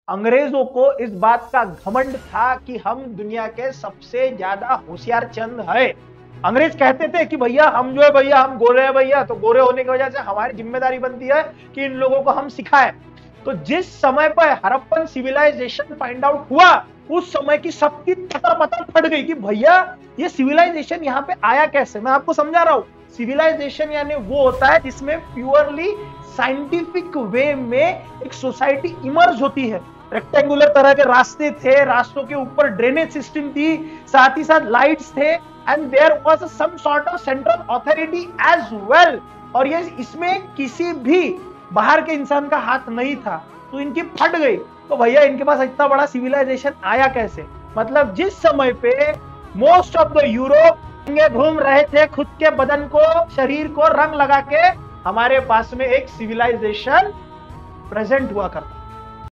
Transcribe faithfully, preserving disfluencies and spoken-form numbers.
अंग्रेजों को इस बात का घमंड था कि हम दुनिया के सबसे ज्यादा होशियार चंद है। अंग्रेज कहते थे कि भैया हम जो है भैया हम गोरे हैं भैया, तो गोरे होने की वजह से हमारी जिम्मेदारी बनती है कि इन लोगों को हम सिखाएं। तो जिस समय पर हड़प्पन सिविलाइजेशन फाइंड आउट हुआ, उस समय की सबकी तटर फट गई कि भैया ये सिविलाइजेशन यहाँ पे आया कैसे। मैं आपको समझा रहा हूँ, सिविलाइजेशन यानी वो होता है जिसमें प्योरली साइंटिफिक वे में एक सोसाइटी इमर्ज होती है। रेक्टेंगुलर तरह के रास्ते थे, रास्तों के ऊपर ड्रेनेज सिस्टम थी, साथ ही साथ लाइट्स थे, and there was some sort of central authority as well. और ये इसमें किसी भी बाहर के इंसान का हाथ नहीं था। तो इनकी फट गई, तो भैया इनके पास इतना बड़ा सिविलाइजेशन आया कैसे। मतलब जिस समय पे मोस्ट ऑफ द यूरोप घूम रहे थे खुद के बदन को, शरीर को रंग लगा के, हमारे पास में एक सिविलाइजेशन प्रेजेंट हुआ करता